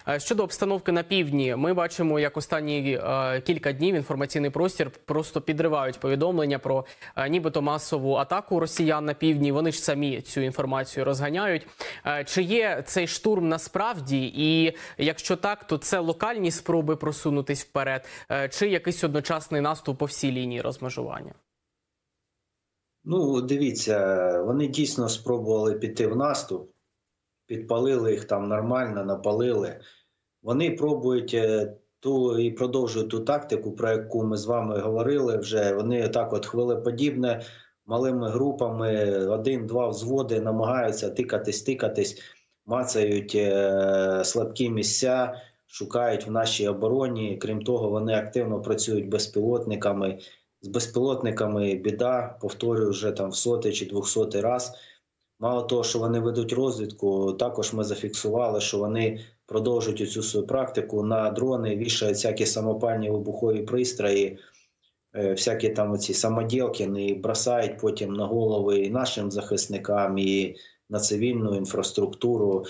Щодо обстановки на півдні, ми бачимо, як останні кілька днів інформаційний простір просто підривають повідомлення про нібито масову атаку росіян на півдні. Вони ж самі цю інформацію розганяють. Чи є цей штурм насправді? І якщо так, то це локальні спроби просунутись вперед? Чи якийсь одночасний наступ по всій лінії розмежування? Ну, дивіться, вони дійсно спробували піти в наступ, підпалили їх там нормально, напалили. Вони пробують і продовжують ту тактику, про яку ми з вами говорили вже. Вони так от хвилеподібне, малими групами, один-два взводи намагаються тикатись, мацають слабкі місця, шукають в нашій обороні. Крім того, вони активно працюють безпілотниками. З безпілотниками біда, повторюю вже там в 100-й чи 200-й раз. Мало того, що вони ведуть розвідку, також ми зафіксували, що вони продовжують цю свою практику. На дрони вішають всякі самопальні вибухові пристрої, всякі там оці самоділки, і бросають потім на голови і нашим захисникам, і на цивільну інфраструктуру.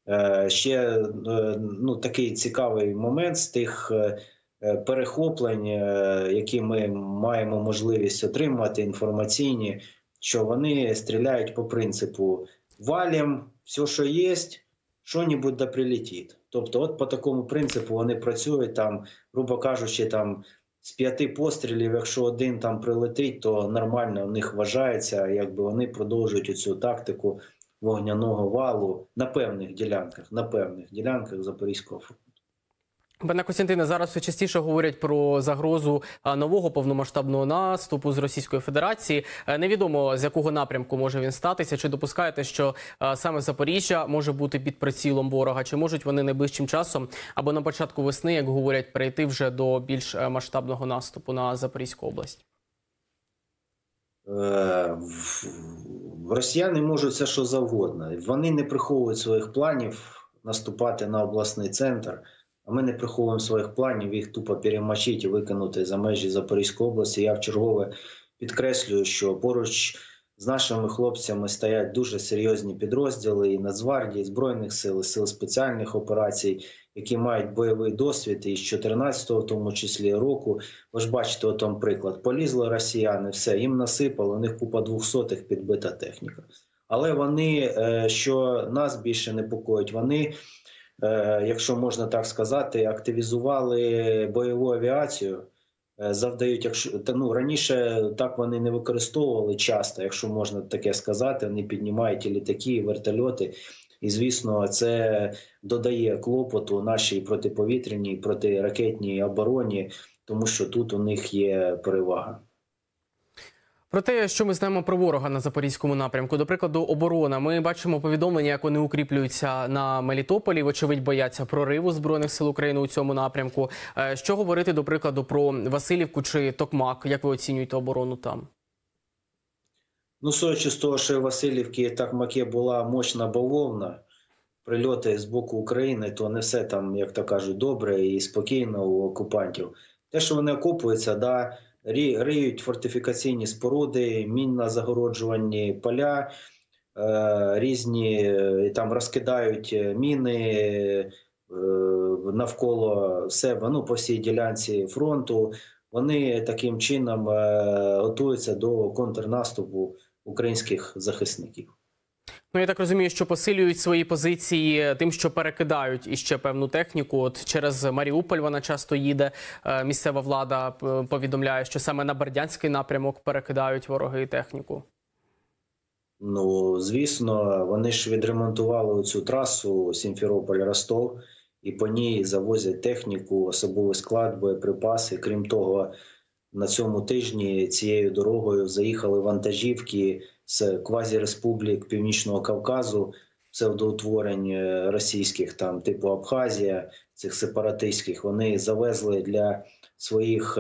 Ще такий цікавий момент з тих перехоплень, які ми маємо можливість отримати, інформаційні, що вони стріляють по принципу «валим, все, що є, що-небудь да прилетить». Тобто от по такому принципу вони працюють, там, грубо кажучи, там, з 5 пострілів, якщо один там прилетить, то нормально в них вважається, якби вони продовжують цю тактику вогняного валу на певних ділянках Запорізького фронту. Пане Костянтине, зараз все частіше говорять про загрозу нового повномасштабного наступу з Російської Федерації. Невідомо, з якого напрямку може він статися. Чи допускаєте, що саме Запоріжжя може бути під прицілом ворога? Чи можуть вони найближчим часом або на початку весни, як говорять, перейти вже до більш масштабного наступу на Запорізьку область? Росіяни можуть все, що завгодно. Вони не приховують своїх планів наступати на обласний центр. А ми не приховуємо своїх планів їх тупо перемочити і викинути за межі Запорізької області. Я вчергове підкреслюю, що поруч з нашими хлопцями стоять дуже серйозні підрозділи і Нацгвардії, і Збройних сил, і Сил спеціальних операцій, які мають бойовий досвід і з 14-го, в тому числі, року. Ви ж бачите, отом приклад. Полізли росіяни, все, їм насипало, у них купа 200-х підбита техніка. Але вони, що нас більше непокоїть, вони, якщо можна так сказати, активізували бойову авіацію, завдають, раніше так вони не використовували часто, якщо можна таке сказати, вони піднімають і літаки, і вертольоти, і, звісно, це додає клопоту нашій протиповітряній, протиракетній обороні, тому що тут у них є перевага. Про те, що ми знаємо про ворога на Запорізькому напрямку, до прикладу, оборона. Ми бачимо повідомлення, як вони укріплюються на Мелітополі, вочевидь бояться прориву Збройних сил України у цьому напрямку. Що говорити, до прикладу, про Василівку чи Токмак? Як ви оцінюєте оборону там? Ну, судячи з того, що в Василівці і Токмакі була мощна бавовна, прильоти з боку України, то не все там, як то кажуть, добре і спокійно у окупантів. Те, що вони окопуються, да, риють фортифікаційні споруди, мінно-загороджувальні поля, різні, там розкидають міни навколо себе, по всій ділянці фронту. Вони таким чином готуються до контрнаступу українських захисників. Я так розумію, що посилюють свої позиції тим, що перекидають іще певну техніку. От через Маріуполь вона часто їде. Місцева влада повідомляє, що саме на Бердянський напрямок перекидають вороги техніку. Ну, звісно, вони ж відремонтували цю трасу Сімферополь-Ростов і по ній завозять техніку, особовий склад, боєприпаси. Крім того, на цьому тижні цією дорогою заїхали вантажівки з квазіреспублік Північного Кавказу, псевдоутворень російських, там типу Абхазія, цих сепаратистських. Вони завезли для своїх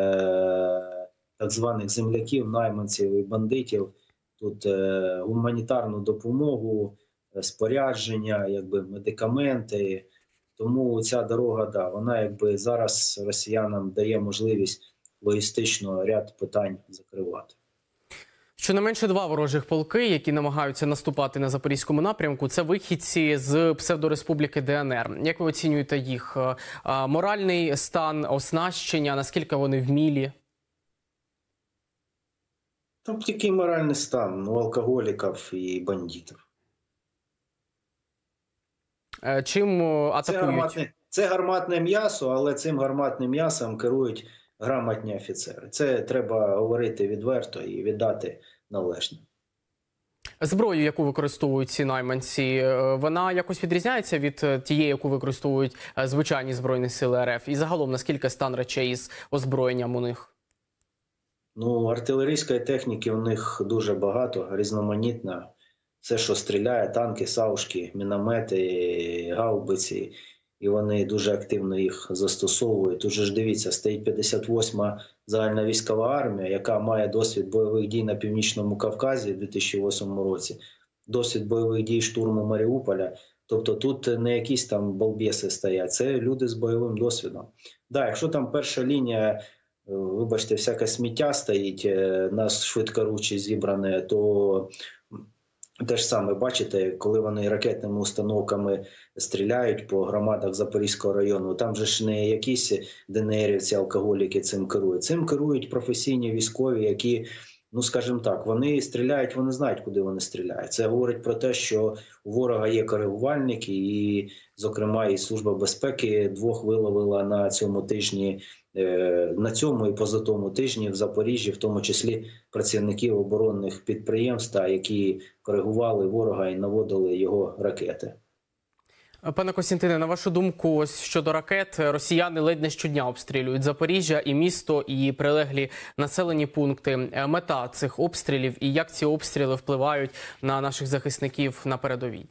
так званих земляків, найманців і бандитів тут гуманітарну допомогу, спорядження, медикаменти. Тому ця дорога, да, вона зараз росіянам дає можливість логістично ряд питань закривати. Щонайменше два ворожих полки, які намагаються наступати на Запорізькому напрямку, це вихідці з псевдореспубліки ДНР. Як ви оцінюєте їх моральний стан, оснащення, наскільки вони вмілі? Там такий моральний стан у алкоголіків і бандитів. Чим атакують? Це гарматне м'ясо, але цим гарматним м'ясом керують грамотні офіцери. Це треба говорити відверто і віддати належне. Зброю, яку використовують ці найманці, вона якось відрізняється від тієї, яку використовують звичайні Збройні сили РФ? І загалом, наскільки стан речей із озброєнням у них? Ну, артилерійської техніки у них дуже багато, різноманітна. Все, що стріляє, танки, саушки, міномети, гаубиці. І вони дуже активно їх застосовують. Тут же ж дивіться, стоїть 58-ма загальна військова армія, яка має досвід бойових дій на Північному Кавказі в 2008 році, досвід бойових дій штурму Маріуполя. Тобто тут не якісь там балбеси стоять, це люди з бойовим досвідом. Да, якщо там перша лінія, вибачте, всяке сміття стоїть, нас швидкоручі зібране, то те ж саме, бачите, коли вони ракетними установками стріляють по громадах Запорізького району, там же ж не якісь ДНРівці, алкоголіки цим керують. Цим керують професійні військові, які, ну скажімо так, вони стріляють, вони знають, куди вони стріляють. Це говорить про те, що у ворога є коригувальники, і, зокрема, і Служба безпеки двох виловила на цьому тижні, на цьому і позатому тижні в Запоріжжі, в тому числі працівників оборонних підприємств, які коригували ворога і наводили його ракети. Пане Костянтине, на вашу думку, ось щодо ракет, росіяни ледь не щодня обстрілюють Запоріжжя і місто, і прилеглі населені пункти. Мета цих обстрілів і як ці обстріли впливають на наших захисників на передовій?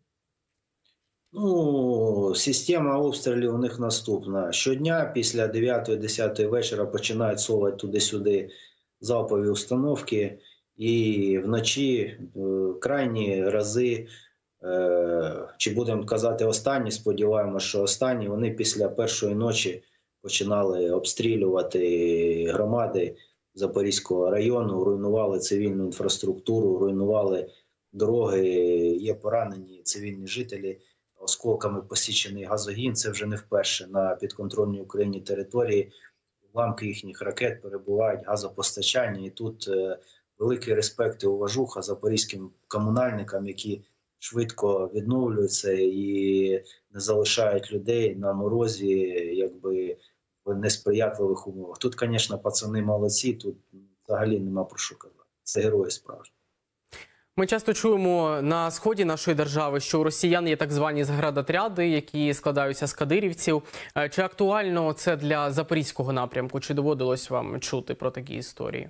Ну, система обстрілів у них наступна. Щодня після 9-10 вечора починають совати туди-сюди залпові установки. І вночі крайні рази, чи будемо казати останні, сподіваємося, що останні, вони після першої ночі починали обстрілювати громади Запорізького району, руйнували цивільну інфраструктуру, руйнували дороги, є поранені цивільні жителі. Осколками посічений газогін, це вже не вперше на підконтрольній Україні території. Уламки їхніх ракет перебувають газопостачання. І тут великий респект і уважуха запорізьким комунальникам, які швидко відновлюються і не залишають людей на морозі, якби в несприятливих умовах. Тут, звісно, пацани молодці, тут взагалі нема про що казати. Це герої справжні. Ми часто чуємо на сході нашої держави, що у росіян є так звані заградотряди, які складаються з кадирівців. Чи актуально це для Запорізького напрямку? Чи доводилось вам чути про такі історії?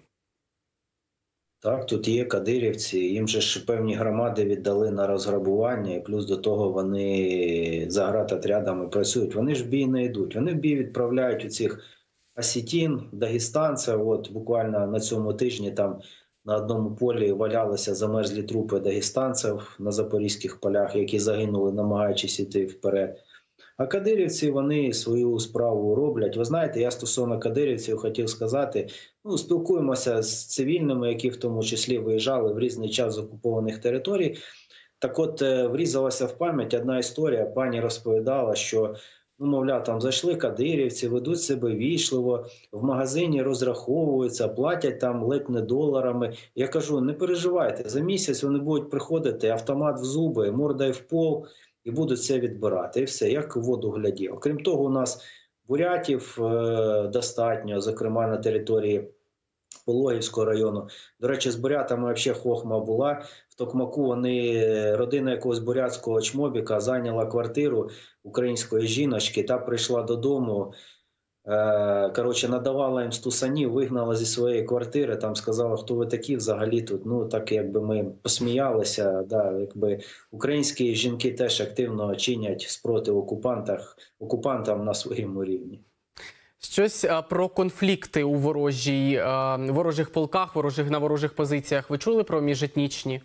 Так, тут є кадирівці, їм же ж певні громади віддали на розграбування, і плюс до того вони заградотрядами працюють. Вони ж в бій не йдуть, вони в бій відправляють у цих осетин, дагестанців. От буквально на цьому тижні там на одному полі валялися замерзлі трупи дагестанців на запорізьких полях, які загинули, намагаючись йти вперед. А кадирівці, вони свою справу роблять. Ви знаєте, я стосовно кадирівців хотів сказати, ну, спілкуємося з цивільними, які в тому числі виїжджали в різний час з окупованих територій. Так от, врізалася в пам'ять одна історія. Пані розповідала, що, ну, мовляв, там зайшли кадирівці, ведуть себе вічливо, в магазині розраховуються, платять там ледь не доларами. Я кажу, не переживайте, за місяць вони будуть приходити, автомат в зуби, мордою в пол, і будуть це відбирати. І все, як в воду глядів. Крім того, у нас бурятів достатньо, зокрема на території Пологівського району. До речі, з бурятами взагалі хохма була. В Токмаку родина якогось бурятського чмобіка зайняла квартиру української жіночки, та прийшла додому, коротше, надавала їм стусанів, вигнала зі своєї квартири, там сказала, хто ви такі взагалі тут. Ну, так якби ми посміялися, да, якби українські жінки теж активно чинять спротив окупантам на своєму рівні. Щось про конфлікти у ворожих полках, на ворожих позиціях ви чули про міжетнічні?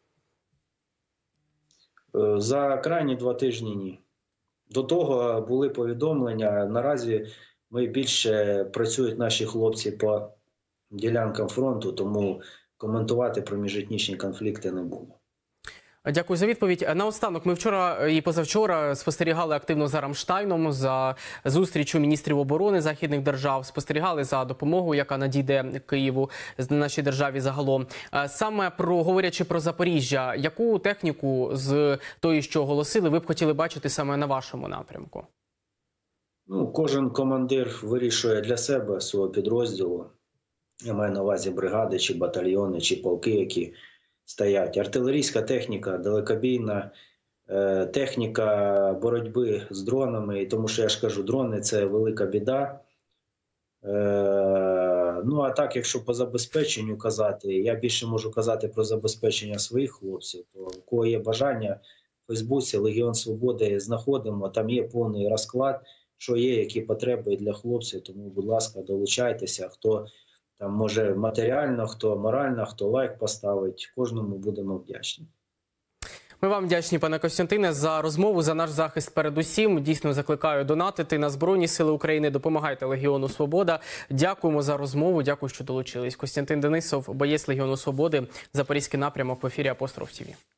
За крайні 2 тижні ні. До того були повідомлення. Наразі ми більше працюють наші хлопці по ділянкам фронту, тому коментувати проміжетнічні конфлікти не буду. Дякую за відповідь. Наостанок, ми вчора і позавчора спостерігали активно за Рамштайном, за зустрічю міністрів оборони західних держав, спостерігали за допомогою, яка надійде Києву, нашій державі загалом. Саме говорячи про Запоріжжя, яку техніку з тої, що оголосили, ви б хотіли бачити саме на вашому напрямку? Ну, кожен командир вирішує для себе свого підрозділу. Я маю на увазі бригади, чи батальйони, чи полки, які стоять. Артилерійська техніка, далекобійна техніка боротьби з дронами. І тому що я ж кажу, дрони – це велика біда. Ну, а так, якщо по забезпеченню казати, я більше можу казати про забезпечення своїх хлопців. То у кого є бажання, в Фейсбуці Легіон Свободи знаходимо, там є повний розклад, що є, які потреби для хлопців. Тому, будь ласка, долучайтеся, хто там може матеріально, хто морально, хто лайк поставить. Кожному будемо вдячні. Ми вам вдячні, пане Костянтине, за розмову, за наш захист передусім. Дійсно закликаю донатити на Збройні Сили України, допомагайте Легіону Свобода. Дякуємо за розмову, дякую, що долучились. Костянтин Денисов, боєць Легіону Свободи, Запорізький напрямок в ефірі Апостроф ТВ.